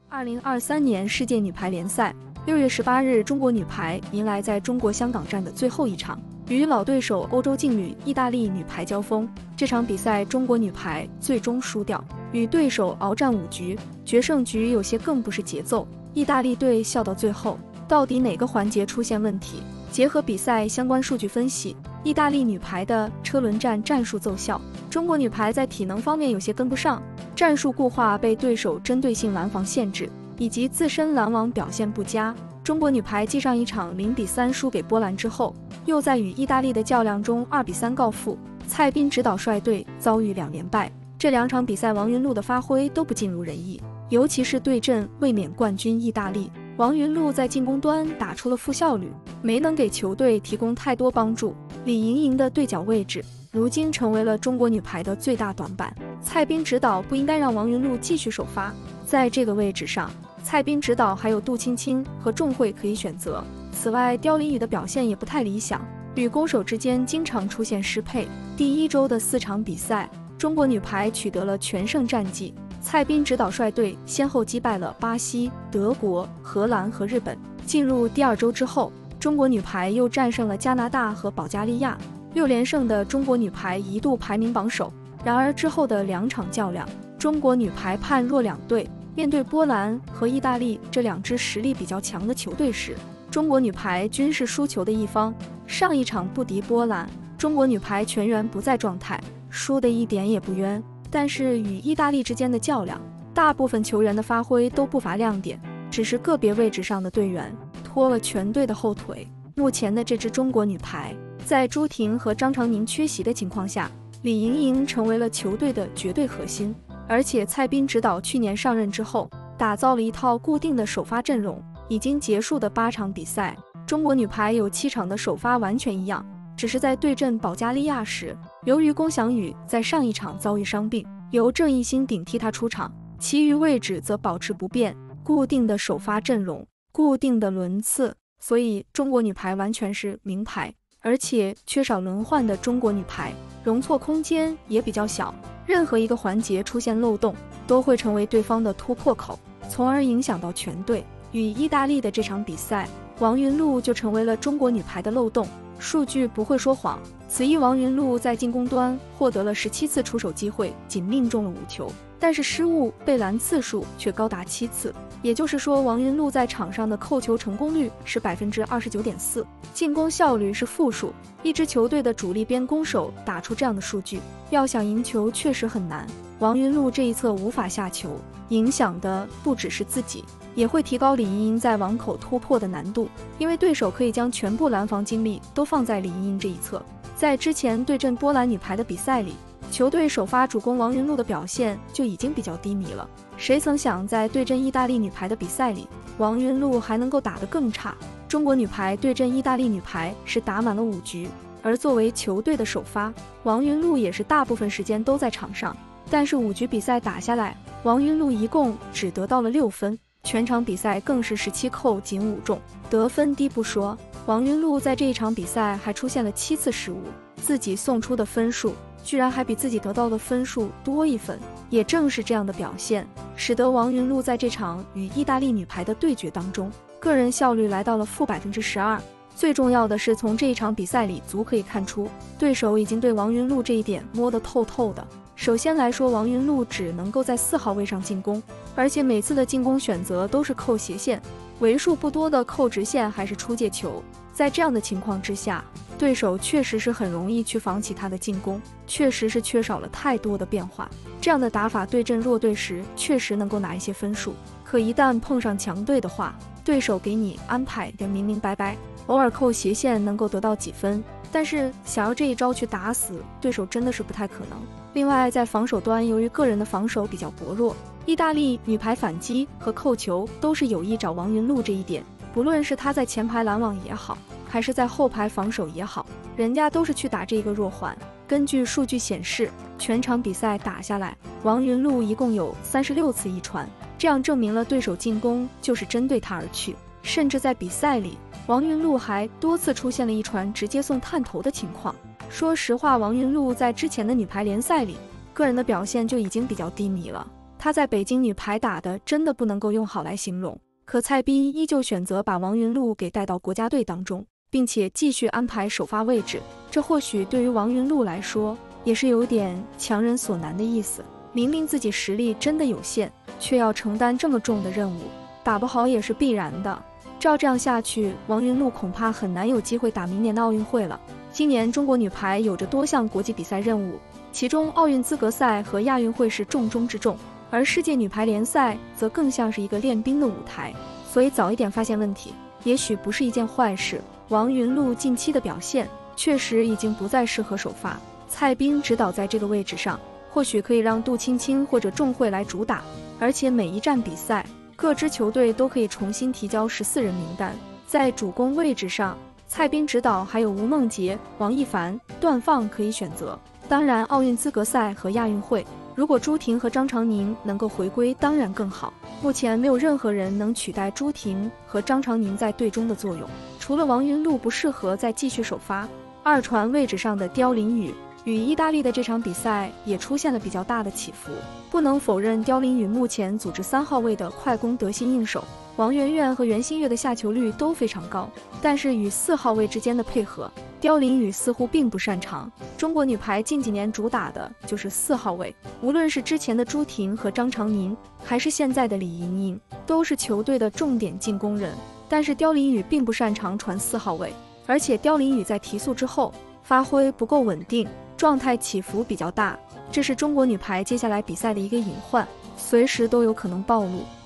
2023年世界女排联赛6月18日，中国女排迎来在中国香港站的最后一场，与老对手欧洲劲旅意大利女排交锋。这场比赛，中国女排最终输掉，与对手鏖战5局，决胜局有些更不是节奏。意大利队笑到最后，到底哪个环节出现问题？结合比赛相关数据分析，意大利女排的车轮战战术奏效，中国女排在体能方面有些跟不上，战术固化被对手针对性拦防限制，以及自身拦网表现不佳。中国女排继上一场0比3输给波兰之后，又在与意大利的较量中2比3告负，蔡斌指导率队遭遇2连败。这2场比赛，王云璐的发挥都不尽如人意，尤其是对阵卫冕冠军意大利，王云璐在进攻端打出了负效率，没能给球队提供太多帮助。李盈莹的对角位置如今成为了中国女排的最大短板，蔡斌指导不应该让王云璐继续首发。在这个位置上，蔡斌指导还有杜青青和仲慧可以选择。此外，刁琳宇的表现也不太理想，与攻守之间经常出现失配。第一周的4场比赛，中国女排取得了全胜战绩。蔡斌指导率队先后击败了巴西、德国、荷兰和日本。进入第2周之后，中国女排又战胜了加拿大和保加利亚，6连胜的中国女排一度排名榜首。然而之后的2场较量，中国女排判若两队。面对波兰和意大利这2支实力比较强的球队时，中国女排均是输球的一方。上一场不敌波兰，中国女排全员不在状态，输的一点也不冤。但是与意大利之间的较量，大部分球员的发挥都不乏亮点，只是个别位置上的队员拖了全队的后腿。目前的这支中国女排，在朱婷和张常宁缺席的情况下，李盈莹成为了球队的绝对核心。而且蔡斌指导去年上任之后，打造了一套固定的首发阵容。已经结束的8场比赛，中国女排有7场的首发完全一样，只是在对阵保加利亚时，由于龚翔宇在上一场遭遇伤病，由郑义兴顶替他出场，其余位置则保持不变，固定的首发阵容，固定的轮次。所以中国女排完全是名牌，而且缺少轮换的中国女排，容错空间也比较小，任何一个环节出现漏洞，都会成为对方的突破口，从而影响到全队。与意大利的这场比赛，王云璐就成为了中国女排的漏洞。数据不会说谎，此役王云璐在进攻端获得了17次出手机会，仅命中了5球，但是失误被拦次数却高达7次。也就是说，王云璐在场上的扣球成功率是 29.4%， 进攻效率是负数。一支球队的主力边攻手打出这样的数据，要想赢球确实很难。王云璐这一侧无法下球，影响的不只是自己，也会提高李盈莹在网口突破的难度，因为对手可以将全部拦防精力都放在李盈莹这一侧。在之前对阵波兰女排的比赛里，球队首发主攻王云璐的表现就已经比较低迷了。谁曾想在对阵意大利女排的比赛里，王云璐还能够打得更差。中国女排对阵意大利女排是打满了5局，而作为球队的首发，王云璐也是大部分时间都在场上。但是5局比赛打下来，王云璐一共只得到了6分，全场比赛更是17扣仅5中，得分低不说，王云璐在这一场比赛还出现了7次失误，自己送出的分数居然还比自己得到的分数多1分。也正是这样的表现，使得王云璐在这场与意大利女排的对决当中，个人效率来到了负 12%。最重要的是，从这一场比赛里足可以看出，对手已经对王云璐这一点摸得透透的。首先来说，王云璐只能够在4号位上进攻，而且每次的进攻选择都是扣斜线，为数不多的扣直线还是出界球。在这样的情况之下，对手确实是很容易去防起他的进攻，确实是缺少了太多的变化。这样的打法对阵弱队时确实能够拿一些分数，可一旦碰上强队的话，对手给你安排的明明白白，偶尔扣斜线能够得到几分，但是想要这一招去打死对手真的是不太可能。另外，在防守端，由于个人的防守比较薄弱，意大利女排反击和扣球都是有意找王云璐这一点，不论是她在前排拦网也好，还是在后排防守也好，人家都是去打这个弱环。根据数据显示，全场比赛打下来，王云璐一共有36次一传，这样证明了对手进攻就是针对她而去。甚至在比赛里，王云璐还多次出现了一传直接送探头的情况。说实话，王云璐在之前的女排联赛里，个人的表现就已经比较低迷了。 她在北京女排打的真的不能够用好来形容。可蔡斌依旧选择把王云璐给带到国家队当中，并且继续安排首发位置。这或许对于王云璐来说，也是有点强人所难的意思。明明自己实力真的有限，却要承担这么重的任务，打不好也是必然的。照这样下去，王云璐恐怕很难有机会打明年的奥运会了。今年中国女排有着多项国际比赛任务，其中奥运资格赛和亚运会是重中之重，而世界女排联赛则更像是一个练兵的舞台，所以早一点发现问题，也许不是一件坏事。王云璐近期的表现确实已经不再适合首发，蔡斌指导在这个位置上，或许可以让杜青青或者仲慧来主打，而且每一站比赛，各支球队都可以重新提交14人名单。在主攻位置上，蔡斌指导还有吴梦洁、王艺凡、段放可以选择。当然，奥运资格赛和亚运会，如果朱婷和张常宁能够回归，当然更好。目前没有任何人能取代朱婷和张常宁在队中的作用，除了王云璐不适合再继续首发，二传位置上的刁琳宇与意大利的这场比赛也出现了比较大的起伏。不能否认刁琳宇目前组织3号位的快攻得心应手，王媛媛和袁心玥的下球率都非常高，但是与4号位之间的配合，刁琳宇似乎并不擅长。中国女排近几年主打的就是4号位，无论是之前的朱婷和张常宁，还是现在的李盈莹，都是球队的重点进攻人。但是刁琳宇并不擅长传4号位，而且刁琳宇在提速之后发挥不够稳定，状态起伏比较大，这是中国女排接下来比赛的一个隐患，随时都有可能暴露。